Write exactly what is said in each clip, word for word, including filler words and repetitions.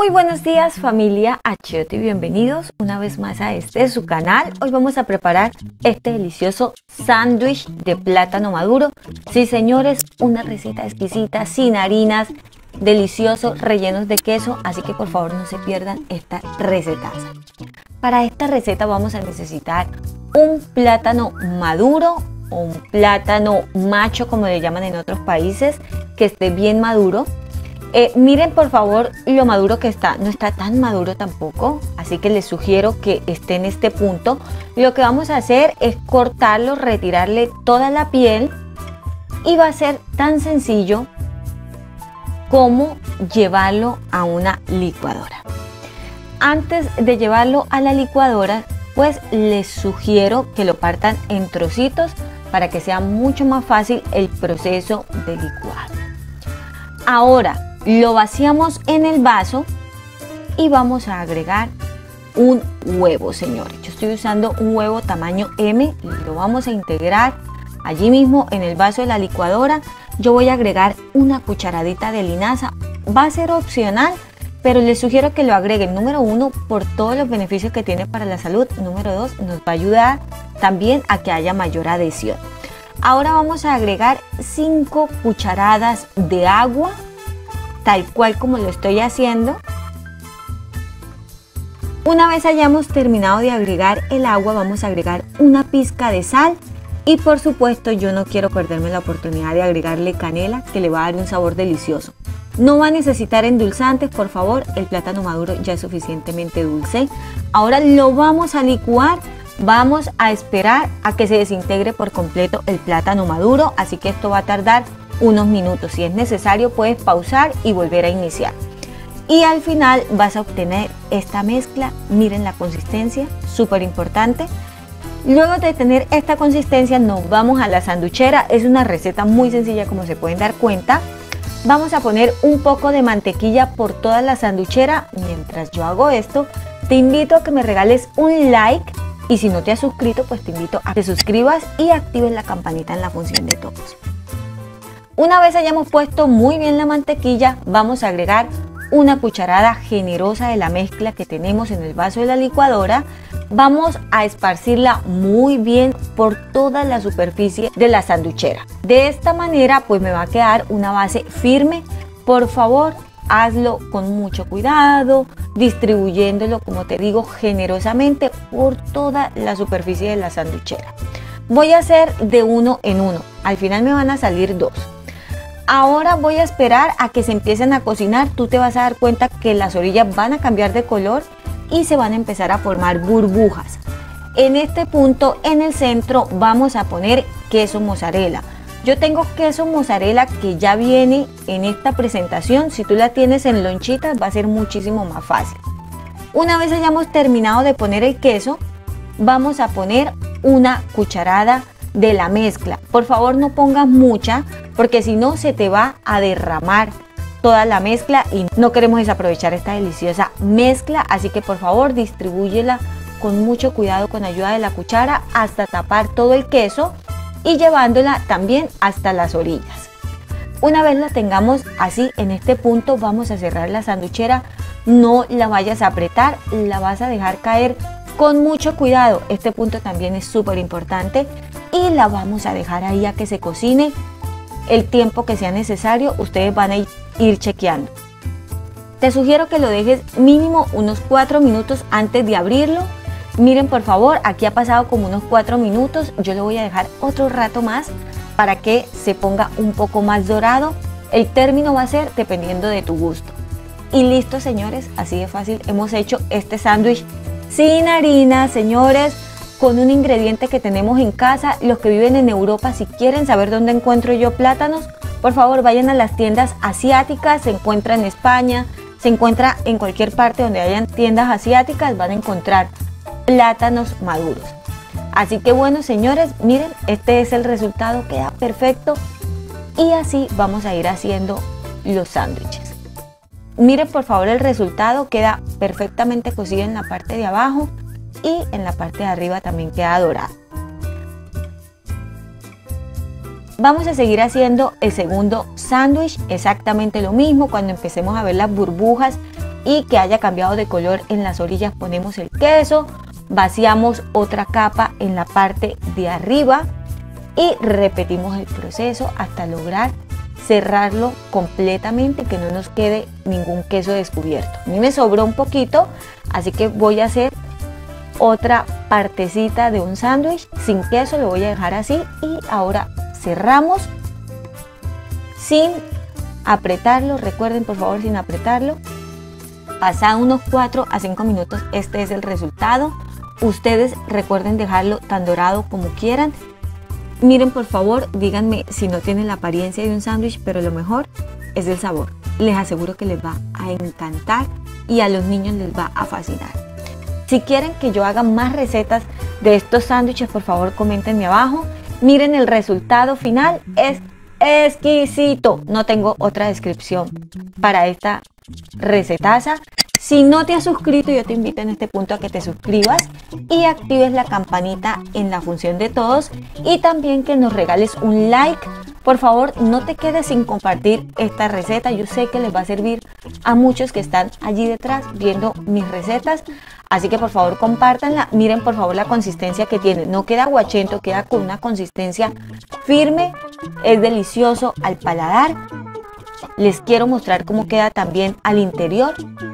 Muy buenos días, familia Achiote, y bienvenidos una vez más a este su canal. Hoy vamos a preparar este delicioso sándwich de plátano maduro. Sí, señores, una receta exquisita, sin harinas, delicioso, rellenos de queso, así que por favor no se pierdan esta receta. Para esta receta vamos a necesitar un plátano maduro o un plátano macho, como le llaman en otros países, que esté bien maduro. Eh, miren por favor lo maduro que está, no está tan maduro tampoco, así que les sugiero que esté en este punto. Lo que vamos a hacer es cortarlo, retirarle toda la piel, y va a ser tan sencillo como llevarlo a una licuadora. Antes de llevarlo a la licuadora, pues les sugiero que lo partan en trocitos para que sea mucho más fácil el proceso de licuado. Ahora lo vaciamos en el vaso y vamos a agregar un huevo, señores. Yo estoy usando un huevo tamaño eme, lo vamos a integrar allí mismo en el vaso de la licuadora. Yo voy a agregar una cucharadita de linaza, va a ser opcional, pero les sugiero que lo agreguen. Número uno, por todos los beneficios que tiene para la salud. Número dos, nos va a ayudar también a que haya mayor adhesión. Ahora vamos a agregar cinco cucharadas de agua, tal cual como lo estoy haciendo. Una vez hayamos terminado de agregar el agua, vamos a agregar una pizca de sal. Y por supuesto yo no quiero perderme la oportunidad de agregarle canela, que le va a dar un sabor delicioso. No va a necesitar endulzantes, por favor, el plátano maduro ya es suficientemente dulce. Ahora lo vamos a licuar, vamos a esperar a que se desintegre por completo el plátano maduro, así que esto va a tardar unos minutos. Si es necesario puedes pausar y volver a iniciar. Y al final vas a obtener esta mezcla, miren la consistencia, súper importante. Luego de tener esta consistencia nos vamos a la sanduchera. Es una receta muy sencilla, como se pueden dar cuenta. Vamos a poner un poco de mantequilla por toda la sanduchera. Mientras yo hago esto, te invito a que me regales un like, y si no te has suscrito, pues te invito a que te suscribas y actives la campanita en la función de todos. Una vez hayamos puesto muy bien la mantequilla, vamos a agregar una cucharada generosa de la mezcla que tenemos en el vaso de la licuadora. Vamos a esparcirla muy bien por toda la superficie de la sanduchera. De esta manera pues me va a quedar una base firme. Por favor, hazlo con mucho cuidado, distribuyéndolo, como te digo, generosamente por toda la superficie de la sanduchera. Voy a hacer de uno en uno, al final me van a salir dos. Ahora voy a esperar a que se empiecen a cocinar. Tú te vas a dar cuenta que las orillas van a cambiar de color y se van a empezar a formar burbujas. En este punto, en el centro, vamos a poner queso mozzarella. Yo tengo queso mozzarella que ya viene en esta presentación. Si tú la tienes en lonchitas va a ser muchísimo más fácil. Una vez hayamos terminado de poner el queso, vamos a poner una cucharada de la mezcla. Por favor no pongas mucha, porque si no se te va a derramar toda la mezcla y no queremos desaprovechar esta deliciosa mezcla. Así que por favor distribúyela con mucho cuidado con ayuda de la cuchara hasta tapar todo el queso y llevándola también hasta las orillas. Una vez la tengamos así en este punto, vamos a cerrar la sanduchera. No la vayas a apretar, la vas a dejar caer con mucho cuidado. Este punto también es súper importante. Y la vamos a dejar ahí a que se cocine el tiempo que sea necesario. Ustedes van a ir chequeando. Te sugiero que lo dejes mínimo unos cuatro minutos antes de abrirlo. Miren por favor, aquí ha pasado como unos cuatro minutos. Yo lo voy a dejar otro rato más para que se ponga un poco más dorado. El término va a ser dependiendo de tu gusto. Y listo, señores, así de fácil hemos hecho este sándwich sin harina, señores, con un ingrediente que tenemos en casa. Los que viven en Europa, si quieren saber dónde encuentro yo plátanos, por favor vayan a las tiendas asiáticas. Se encuentra en España, se encuentra en cualquier parte donde hayan tiendas asiáticas, van a encontrar plátanos maduros. Así que bueno, señores, miren, este es el resultado, queda perfecto. Y así vamos a ir haciendo los sándwiches. Miren por favor el resultado, queda perfectamente cocido en la parte de abajo y en la parte de arriba también queda dorado. Vamos a seguir haciendo el segundo sándwich, exactamente lo mismo. Cuando empecemos a ver las burbujas y que haya cambiado de color en las orillas, ponemos el queso, vaciamos otra capa en la parte de arriba y repetimos el proceso hasta lograr cerrarlo completamente, que no nos quede ningún queso descubierto. A mí me sobró un poquito, así que voy a hacer otra partecita de un sándwich sin queso, lo voy a dejar así y ahora cerramos sin apretarlo, recuerden por favor sin apretarlo. Pasado unos cuatro a cinco minutos este es el resultado. Ustedes recuerden dejarlo tan dorado como quieran. Miren por favor, díganme si no tiene la apariencia de un sándwich, pero lo mejor es el sabor. Les aseguro que les va a encantar y a los niños les va a fascinar. Si quieren que yo haga más recetas de estos sándwiches, por favor coméntenme abajo. Miren el resultado final, es exquisito. No tengo otra descripción para esta recetaza. Si no te has suscrito, yo te invito en este punto a que te suscribas y actives la campanita en la función de todos y también que nos regales un like. Por favor, no te quedes sin compartir esta receta. Yo sé que les va a servir a muchos que están allí detrás viendo mis recetas. Así que por favor compártanla. Miren por favor la consistencia que tiene. No queda aguachento, queda con una consistencia firme. Es delicioso al paladar. Les quiero mostrar cómo queda también al interior.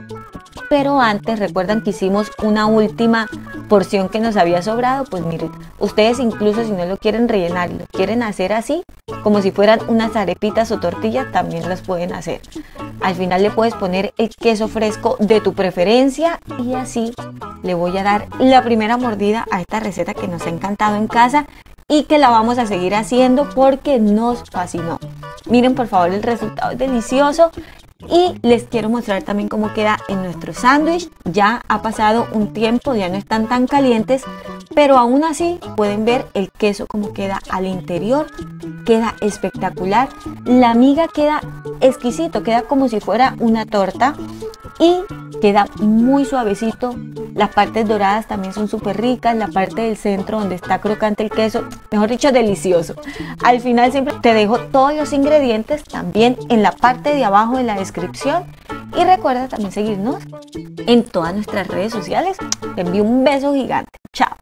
Pero antes recuerdan que hicimos una última porción que nos había sobrado. Pues miren, ustedes incluso si no lo quieren rellenar, lo quieren hacer así, como si fueran unas arepitas o tortillas, también las pueden hacer. Al final le puedes poner el queso fresco de tu preferencia y así le voy a dar la primera mordida a esta receta que nos ha encantado en casa y que la vamos a seguir haciendo porque nos fascinó. Miren por favor, el resultado es delicioso. Y les quiero mostrar también cómo queda en nuestro sándwich. Ya ha pasado un tiempo, ya no están tan calientes, pero aún así pueden ver el queso como queda al interior. Queda espectacular. La miga queda exquisito, queda como si fuera una torta y queda muy suavecito. Las partes doradas también son súper ricas. La parte del centro donde está crocante el queso, mejor dicho, delicioso. Al final siempre te dejo todos los ingredientes también en la parte de abajo de la descripción. Y recuerda también seguirnos en todas nuestras redes sociales. Te envío un beso gigante. Chao.